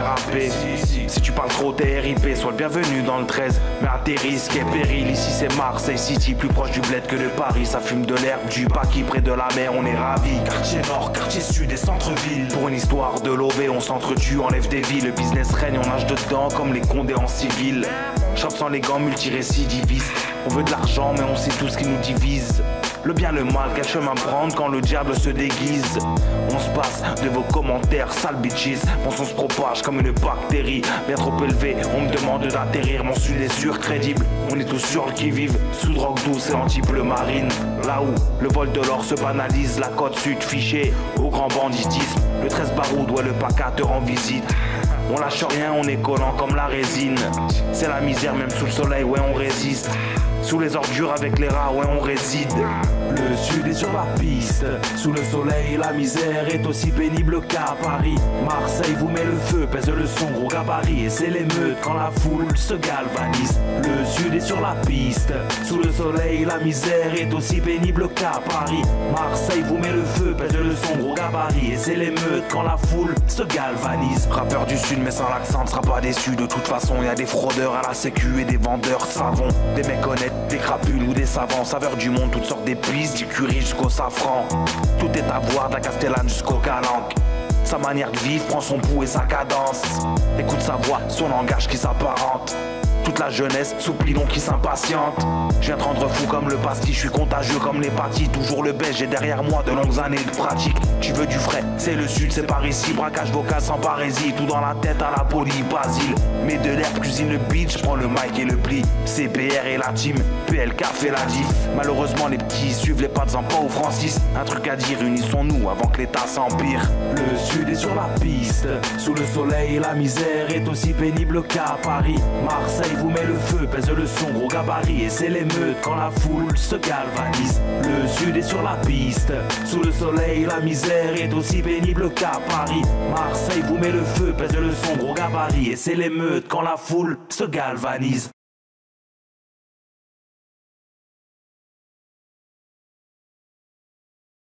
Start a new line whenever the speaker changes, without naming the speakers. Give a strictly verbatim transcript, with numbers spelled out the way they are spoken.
rapper. Si tu parles trop t'es R I P, sois le bienvenu dans le treize. Mais à tes risques et périls, ici c'est Marseille City, plus proche du bled que de Paris. Ça fume de l'herbe, du paquis près de la mer, on est ravis. Quartier nord, quartier sud et centre-ville. Pour une histoire de lové, on s'entretue, enlève des vies. Le business règne, on nage dedans comme les condés en civil. Chop sans les gants, multirécidiviste. On veut de l'argent mais on sait tout ce qui nous divise. Le bien, le mal, quel chemin prendre quand le diable se déguise. On se passe de vos commentaires, sale bitches. Mon son se propage comme une bactérie. Bien trop élevé, on me demande d'atterrir. Mon sud est sûr, crédible. On est tous sur le qui-vive, sous drogue douce et anti-bleu marine. Là où le vol de l'or se banalise, la côte sud fichée au grand banditisme. Le treize baroud, ouais, le PACA te rend visite. On lâche rien, on est collant comme la résine. C'est la misère, même sous le soleil, ouais, on résiste. Sous les ordures avec les rats, ouais, on réside. Le sud est sur la piste. Sous le soleil, la misère est aussi pénible qu'à Paris. Marseille vous met le feu, pèse le son, gros gabarit. Et c'est l'émeute quand la foule se galvanise. Le sud est sur la piste. Sous le soleil, la misère est aussi pénible qu'à Paris. Marseille vous met le feu, pèse le son, gros gabarit. Et c'est l'émeute quand la foule se galvanise. Rappeur du sud, mais sans l'accent, ne sera pas déçu. De toute façon, y a des fraudeurs à la sécu et des vendeurs de savon. Des mecs honnêtes, des crapules ou des savants. Saveurs du monde, toutes sortes d'épices, du curry jusqu'au safran. Tout est à voir, de la castellane jusqu'au calanque. Sa manière de vivre prend son pouls et sa cadence. Écoute sa voix, son langage qui s'apparente. Toute la jeunesse s'oublie donc qui s'impatiente. Je viens te rendre fou comme le pastis, je suis contagieux comme l'hépatite. Toujours le beige, j'ai derrière moi de longues années de pratique. Tu veux du frais, c'est le sud, c'est par ici. Braquage vocal sans parésie, tout dans la tête à la poly, Basile. Mets de l'herbe, cuisine le beat, je prends le mic et le pli. C P R et la team, P L K fait la diff. Malheureusement les petits suivent les pas de Zampa ou Francis. Un truc à dire, unissons-nous avant que l'état s'empire. Le sud est sur la piste, sous le soleil la misère est aussi pénible qu'à Paris. Marseille vous met le feu, pèse le son, gros gabarit. Et c'est l'émeute quand la foule se galvanise. Le sud est sur la piste. Sous le soleil, la misère est aussi pénible qu'à Paris. Marseille vous met le feu, pèse le son, gros gabarit. Et c'est l'émeute quand la foule se galvanise.